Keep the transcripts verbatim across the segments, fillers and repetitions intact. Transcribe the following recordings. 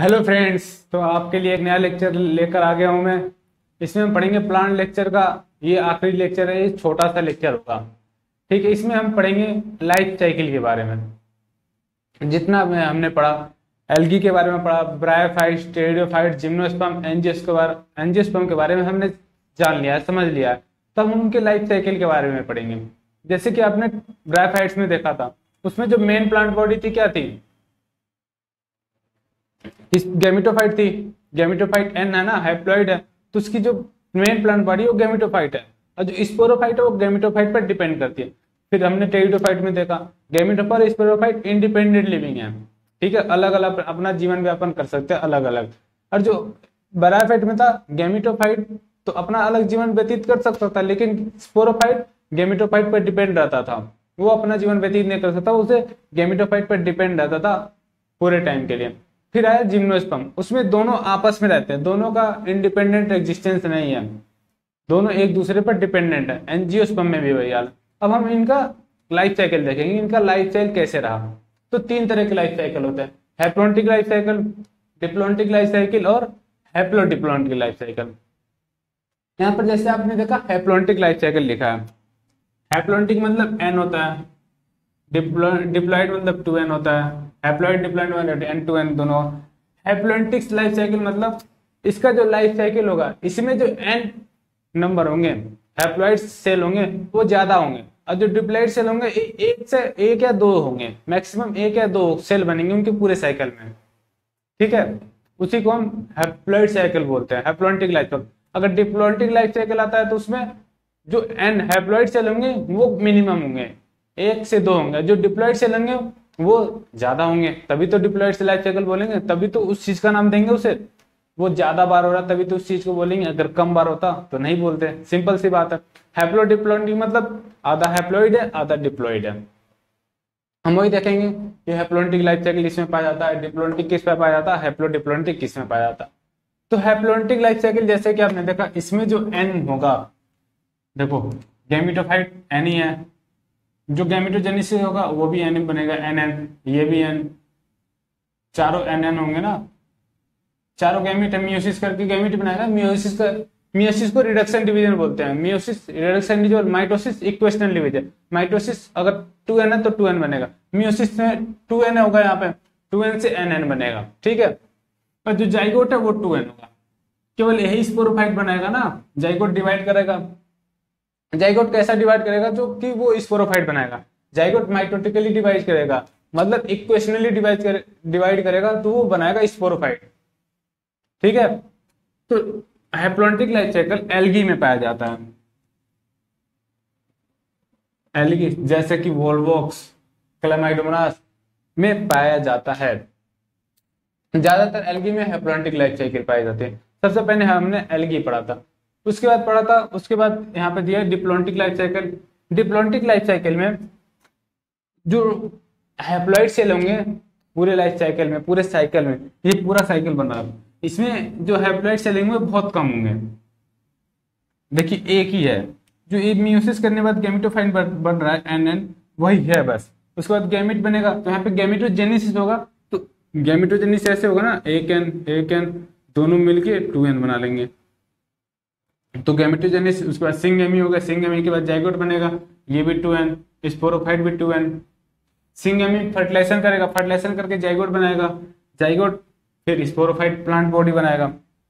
Hello friends, तो आपके लिए एक नया लेक्चर लेकर आ गया हूं मैं। इसमें हम पढ़ेंगे प्लांट लेक्चर का। ये आखिरी लेक्चर है, ये छोटा सा लेक्चर होगा। ठीक है, इसमें हम पढ़ेंगे लाइफ साइकिल के बारे में। जितना में हमने पढ़ा, एल्गी के बारे में पढ़ा, bryophyte, pteridophyte, gymnosperm, angiosperm angiosperm के बारे में हमने जान लिया है, समझ लिया है। तब हम उनके लाइफ साइकिल के बारे में पढ़ेंगे। जैसे कि आपने ब्रायोफाइट्स में देखा था, उसमें जो मेन प्लांट बॉडी थी क्या थी? इस गैमेटोफाइट थी। गैमेटोफाइट एन है ना, हैप्लॉइड है, तो उसकी जो मेन प्लांट बॉडी है वो गैमेटोफाइट है, और जो स्पोरोफाइट है वो गैमेटोफाइट पर डिपेंड करती है। फिर हमने टेरिडोफाइट में देखा, गैमेटोफाइट और स्पोरोफाइट इंडिपेंडेंट लिविंग है। ठीक है, अलग अलग अपना जीवन व्यापन कर सकते हैं, अलग अलग। और जो ब्रायोफाइट में था, गैमेटोफाइट तो अपना अलग जीवन व्यतीत कर सकता था, लेकिन स्पोरोफाइट गैमेटोफाइट पर डिपेंड रहता था। वो अपना जीवन व्यतीत नहीं कर सकता, उसे गैमेटोफाइट पर डिपेंड रहता था पूरे टाइम के लिए। फिर आया जिम्नोस्पर्म, उसमें दोनों आपस में रहते हैं, दोनों का इंडिपेंडेंट एग्जिस्टेंस नहीं है, दोनों एक दूसरे पर डिपेंडेंट है। एंजियोस्पर्म में भी वही हाल। अब हम इनका लाइफ साइकिल देखेंगे, इनका लाइफ साइकिल कैसे रहा। तो तीन तरह के लाइफ साइकिल होते हैं, haplontic life cycle, diplontic life cycle और हैप्लोडिप्लॉन्टिक लाइफ साइकिल। यहाँ पर जैसे आपने देखा हैप्लॉन्टिक लाइफ साइकिल लिखा है। हैप्लॉन्टिक मतलब एन होता है, डिप्लॉइड मतलब टू एन होता है। हैप्लॉइड डिप्लॉइड मतलब एन टू एन दोनों। हैप्लॉन्टिक लाइफ साइकिल मतलब इसका जो लाइफ साइकिल होगा, इसमें जो एन नंबर होंगे हैप्लॉइड सेल होंगे वो ज्यादा होंगे, और जो डिप्लॉइड सेल होंगे ए, एक से एक या दो होंगे, मैक्सिमम एक या दो सेल बनेंगे उनके पूरे साइकिल में। ठीक है, उसी को हम हैप्लॉइड साइकिल बोलते हैं, हैप्लॉन्टिक लाइफ साइकिल। अगर डिप्लॉन्टिक लाइफ साइकिल आता है तो उसमें जो एन हैप्लॉइड सेल होंगे वो मिनिमम होंगे, एक से दो होंगे। जो डिप्लॉइड सेल होंगे वो ज्यादा होंगे, तभी तो डिप्लॉइड से लाइफ साइकिल बोलेंगे, तभी तो उस चीज का नाम देंगे उसे। वो ज्यादा बार हो रहा तभी तो उस चीज को बोलेंगे, अगर कम बार होता तो नहीं बोलते। सिंपल सी बात है। हैप्लोडिप्लॉइड मतलब आधा हैप्लॉइड है आधा डिप्लॉइड है। हम वही देखेंगे कि हैप्लॉन्टिक लाइफ साइकिल इसमें पाया जाता है, डिप्लॉन्टिक किस में पाया जाता है, हैप्लोडिप्लॉन्टिक किस में पाया जाता है। तो हैप्लॉन्टिक लाइफ साइकिल जैसे कि आपने देखा, इसमें जो एन होगा, देखो गैमेटोफाइट एन ही है, जो गैमेटोजेनेसिस होगा वो भी एन बनेगा, एन एन, ये भी एन, चारों एन एन होंगे ना। चारों गैमेट मियोसिस करके गैमेट बनाएगा। मियोसिस का मियोसिस को रिडक्शन डिवीजन बोलते हैं। Meiosis reduction division, mitosis equational division. Mitosis अगर टू एन है तो टू एन बनेगा, मियोसिस में टू एन होगा, यहाँ पे टू एन से एन एन बनेगा। ठीक है, पर जो जाइगोट है वो टू एन होगा, केवल यही स्पोरोफाइट बनाएगा ना, जाइगोट डिवाइड करेगा। जाइगोट कैसा डिवाइड करेगा? जो कि वो स्पोरोफाइट बनाएगा। जाइगोट माइटोटिकली डिवाइड करेगा, मतलब इक्वेशनली डिवाइड करे, डिवाइड करेगा तो वो बनाएगा स्पोरोफाइट। ठीक है, तो हैप्लॉन्टिक लाइफ साइकिल एल्गी में पाया जाता है। एल्गी जैसे कि वोल्वोक्स, क्लेमाइडोमोनास में पाया जाता है। ज्यादातर एल्गी में हैप्लॉन्टिक लाइफ साइकिल पाई जाती है। सबसे पहले हमने एल्गी पढ़ा था, उसके बाद पढ़ा था, उसके बाद यहाँ पे दिया diplontic life cycle. Diplontic life cycle में जो हैप्लॉइड सेल होंगे पूरे लाइफ साइकिल में, पूरे साइकिल में, ये पूरा साइकिल बन रहा है, इसमें जो हैप्लॉइड सेल होंगे बहुत कम होंगे। देखिए एक ही है, जो ये मियोसिस करने के बाद गैमेटोफाइट बन रहा है एन एन, वही है बस। उसके बाद गैमेट बनेगा, तो यहाँ पे गैमेटोजेनेसिस होगा, तो गैमेटोजेनेसिस ऐसे होगा ना, एक एन एक एन दोनों मिलके टू एन बना लेंगे, तो गैमेटोजेनेसिस। उसके बाद सिंगेमी होगा, सिंगेमी के बाद जाइगोट बनेगा, ये भी टू एन, स्पोरोफाइट भी टू एन। सिंगेमी फर्टिलाइजेशन करेगा, फर्टिलाइजेशन करके जाइगोट बनाएगा, जाइगोट फिर स्पोरोफाइट प्लांट बॉडी बनाएगा।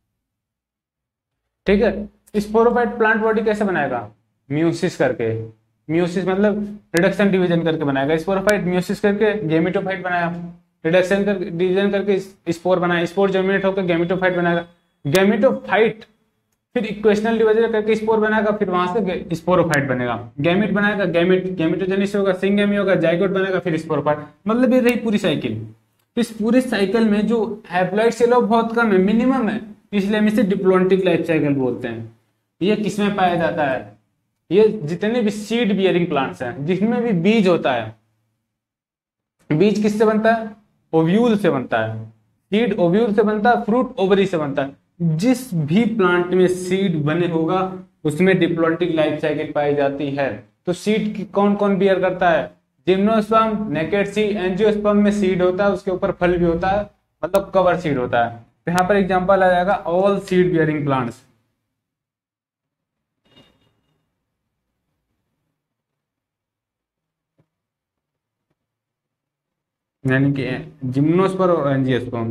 ठीक है, स्पोरोफाइट प्लांट बॉडी कैसे बनाएगा? म्यूसिस करके, म्यूसिस मतलब रिडक्शन डिवीजन करके बनाएगा। स्पोरोफाइट म्यूसिस करके गैमेटोफाइट बनाया, रिडक्शन कर डिवीजन करके स्पोर बनाया, स्पोर जर्मिनेट होकर गैमेटोफाइट बनाएगा। गैमेटोफाइट फिर इक्वेशनल डिवीजन करके स्पोर बनाएगा, फिर वहां से स्पोरोफाइट बनेगा। गैमेट बनाएगा, गैमेट गैमेटोजेनेसिस होगा, सिंगेमी होगा, जाइगोट बनेगा, फिर स्पोरोफाइट। मतलब ये रही पूरी साइकिल। इस पूरे साइकिल में जो हैप्लॉइड सेल बहुत कम है, मिनिमम है, इसलिए हम इसे डिप्लॉन्टिक लाइफ साइकिल बोलते हैं। ये किसमें पाया जाता है? ये जितने भी सीड बियरिंग प्लांट्स हैं, जिसमें भी बीज होता है। बीज किससे बनता है? ओव्यूल से बनता है। सीड ओव्यूल से बनता है, फ्रूट ओवरी से बनता है। जिस भी प्लांट में सीड बने होगा उसमें डिप्लॉन्टिक लाइफ साइकिल पाई जाती है। तो सीड कौन कौन बियर करता है? जिम्नोस्पर्म, नेकेड सीड, एंजियोस्पर्म में सीड होता है, उसके ऊपर फल भी होता है, मतलब कवर सीड होता है। तो यहाँ पर एग्जांपल आ जाएगा ऑल सीड बियरिंग प्लांट्स। यानी कि जिम्नोस्पर्म और एंजियोस्पर्म।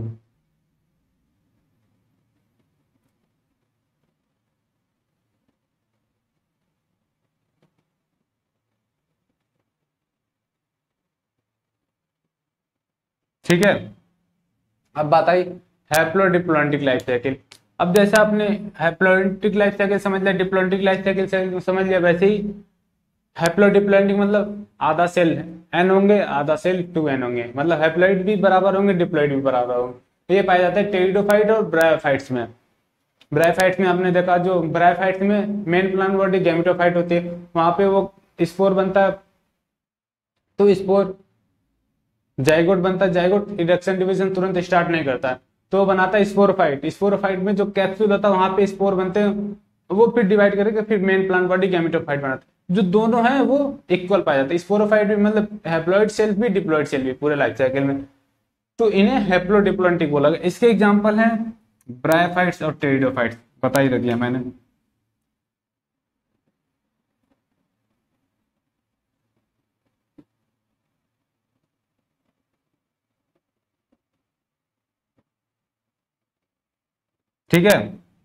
ठीक है, अब बात आई हैप्लोडिप्लॉन्टिक लाइफ साइकिल। अब जैसे आपने हैप्लोडिप्लॉन्टिक लाइफ साइकिल समझ लिया, डिप्लॉन्टिक लाइफ साइकिल से समझ लिया, वैसे ही हैप्लोडिप्लॉन्टिक मतलब आधा सेल एन होंगे, आधा सेल टू एन होंगे, मतलब हैप्लॉइड भी बराबर होंगे, डिप्लॉइड भी बराबर होंगे। ये पाया जाता है टेरिडोफाइट और ब्रायोफाइट्स में। ब्रायोफाइट्स में आपने देखा, जो ब्रायोफाइट्स में मेन प्लांट बॉडी गैमेटोफाइट होती है, वहां पे वो स्पोर बनता है, तो स्पोर जाइगोट बनता है, जाइगोट इरेक्शन डिवीजन तुरंत स्टार्ट नहीं करता है, तो बनाता है स्पोरोफाइट। स्पोरोफाइट में जो कैप्सूल होता है वहां पे स्पोर बनते हैं, वो फिर डिवाइड करके फिर मेन प्लांट बॉडी गैमेटोफाइट बनाता है। जो दोनों हैं वो इक्वल पाया जाता है, स्पोरोफाइट भी मतलब हैप्लॉइड सेल भी डिप्लॉइड सेल भी पूरे लाइफ साइकिल में, तो इन्हें हैप्लोडिप्लॉन्टिक बोला गया। इसके एग्जाम्पल हैं ब्रायोफाइट्स और टेरिडोफाइट्स, बता ही दिया मैंने। ठीक है,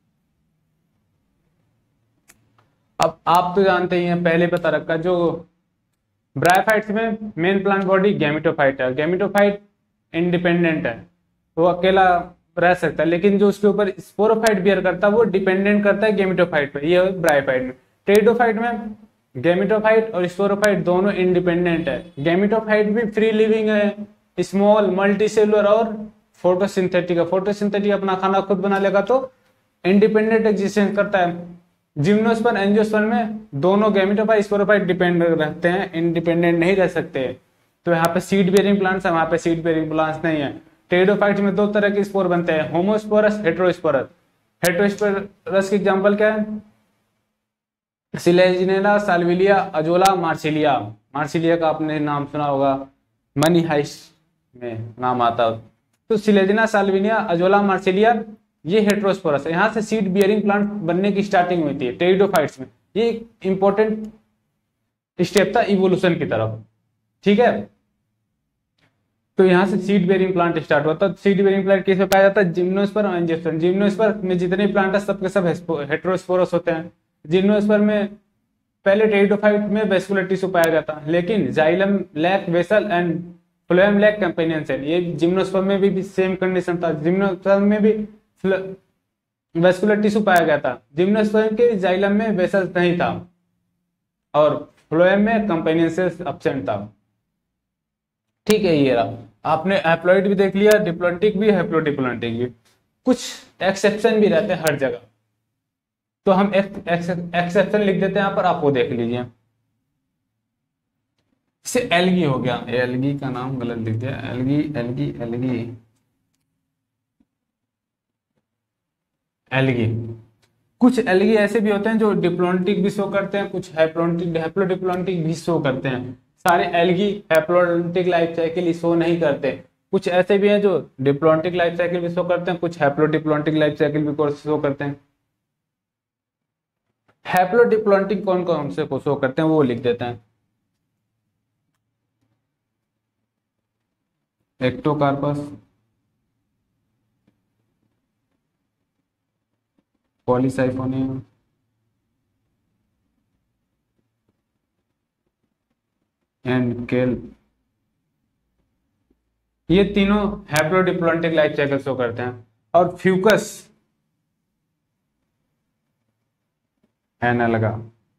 अब आप तो जानते ही हैं, पहले बता रखा, जो ब्रायोफाइट्स में मेन प्लांट बॉडी गैमेटोफाइट है, गैमेटोफाइट इंडिपेंडेंट है, वो अकेला रह सकता है, लेकिन जो उसके ऊपर स्पोरोफाइट बियर करता है वो डिपेंडेंट करता है गैमेटोफाइट पे, ये ब्रायोफाइट में। टेरिडोफाइट में गैमेटोफाइट और स्पोरोफाइट दोनों इंडिपेंडेंट है, गैमेटोफाइट भी फ्री लिविंग है, स्मॉल मल्टीसेलुलर और फोटोसिंथेटिक है, फोटोसिंथेटिक अपना खाना खुद बना लेगा, तो इंडिपेंडेंट एग्जिस्टेंस करता है। जिम्नोस्पर्म एंजियोस्पर्म में दोनों गैमेटोफाइट स्पोरोफाइट डिपेंड रहते हैं, इंडिपेंडेंट नहीं रह सकते। तो यहाँ पे सीड बेयरिंग प्लांट्स है, वहां पे सीड बेयरिंग प्लांट्स नहीं है। टेरिडोफाइट्स में दो तरह के स्पोर बनते हैं, होमोस्पोरस, हेटेरोस्पोरस। हेटेरोस्पोरस की एग्जांपल क्या है? Selaginella, Salvinia, Azolla, Marsilea. Marsilea का आपने नाम सुना होगा, मनी हाइस्ट में नाम आता है। तो सिलेजिना, साल्विनिया, अजोला, मार्सिलिया ये हेटेरोस्पोरस है, यहाँ से सीड बियरिंग प्लांट बनने की स्टार्टिंग होती है टेरिडोफाइट्स में। ये इंपॉर्टेंट स्टेप था इवोल्यूशन की तरफ, ठीक है। तो यहाँ से सीड बेयरिंग प्लांट स्टार्ट हुआ था। सीड बेयरिंग प्लांट किस में पाया जाता है? जिम्नोस्पर्म और एंजियोस्पर्म। जिम्नोस्पर्म में जितने प्लांट है सबके सब हेटेरोस्पोरस होते हैं। जिम्नोस्पर्म में पहले टेरिडोफाइट में वेस्कुलर टिश्यू पाया जाता है, लेकिन xylem lack vessel and phloem lack companion cell. ये जिम्नोस्पर्म में भी, भी सेम कंडीशन था, जिम्नोस्पर्म में भी वेस्कुलर टिश्यू पाया गया था, जिम्नोस्पर्म के जाइलम में वेसल नहीं था और फ्लोएम में कंपेनियन सेल एब्सेंट था। ठीक है, ये रहा। आपने हैप्लॉइड भी देख लिया, डिप्लॉन्टिक भी, हैप्लोडिप्लॉन्टिक भी। कुछ एक्सेप्शन भी रहते हैं हर जगह, तो हम एक्सेप्शन लिख देते हैं यहाँ पर, आप वो देख लीजिए। इससे एल्गी हो गया, एल्गी का नाम गलत लिख दिया, एल्गी एल्गी एल्गी एल्गी। कुछ एल्गी ऐसे भी होते हैं जो डिप्लॉन्टिक भी शो करते हैं, कुछ हैप्लोडिप्लॉन्टिक हैप्लोडिप्लॉन्टिक भी शो करते हैं। सारे algae haplodiplontic life cycle show नहीं करते। कुछ ऐसे भी हैं जो डिप्लॉन्टिक लाइफ साइकिल भी शो करते हैं, कुछ हैप्लोडिप्लॉन्टिक लाइफ साइकिल भी शो करते हैं। हैप्लोडिप्लॉन्टिक कौन कौन से को शो करते हैं वो लिख देते हैं। एक्टोकार्पस, पॉलीसाइफोनियम, एंड केल्प, ये तीनों हैप्लोडिप्लॉन्टिक लाइफ साइकिल शो करते हैं। और फ्यूकस एनालगा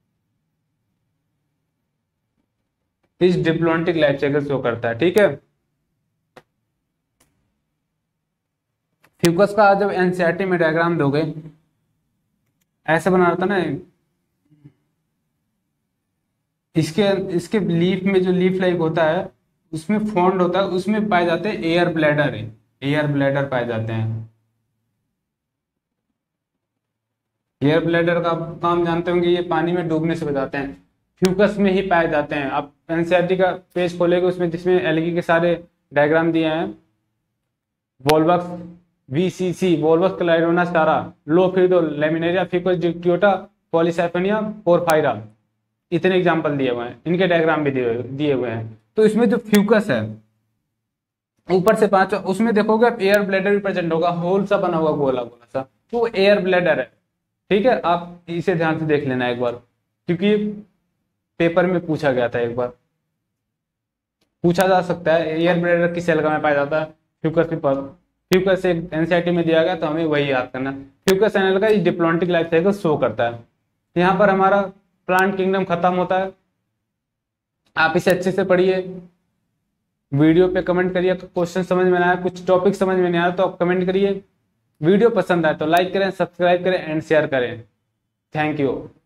इस डिप्लॉन्टिक लाइफ साइकिल शो करता है, ठीक है। फ्यूकस का जब एनसीईआरटी में डायग्राम दोगे ऐसा बना रहता ना, इसके इसके लीफ में जो लीफ लाइक होता है उसमें फॉन्ड होता है, उसमें पाए जाते हैं एयर ब्लैडर, एयर ब्लैडर पाए जाते हैं। एयर ब्लैडर का काम जानते होंगे, ये पानी में डूबने से बचाते हैं, फ्यूकस में ही पाए जाते हैं। आप एनसीईआरटी का पेज खोलेंगे उसमें, जिसमें एल्गी के सारे डायग्राम दिए हैं, वोल्वक्स, वीसीसी, वोल्वक्स क्लाइडोना स्टारा, लोफिडो, लेमिनेरिया, फिकोजिक्योटा, पॉलीसाइफेनिया, पोरफायरा। इतने एग्जाम्पल दिए हुए हैं, इनके डायग्राम भी दिए दिए हुए हैं। तो इसमें जो फ्यूकस है ऊपर से पांच, उसमें देखोगे आप एयर ब्लैडर भी प्रेजेंट होगा, होल सा बना हुआ गोला गोला सा, तो एयर ब्लैडर है। ठीक है, आप इसे ध्यान से देख लेना एक बार, क्योंकि पेपर में पूछा गया था, एक बार पूछा जा सकता है एयर ब्लैडर किस एल्गा में पाया जाता है, फ्यूकस पेपर, फ्यूकस एक एनसीईआरटी में दिया गया, तो हमें वही याद करना। फ्यूकस एल्गा इस डिप्लॉन्टिक लाइफ साइकिल शो करता है। यहाँ पर हमारा प्लांट किंगडम खत्म होता है। आप इसे अच्छे से पढ़िए, वीडियो पे कमेंट करिए, क्वेश्चन समझ में आया, कुछ टॉपिक समझ में नहीं आया तो आप कमेंट करिए। वीडियो पसंद आए तो लाइक करें, सब्सक्राइब करें एंड शेयर करें। Thank you.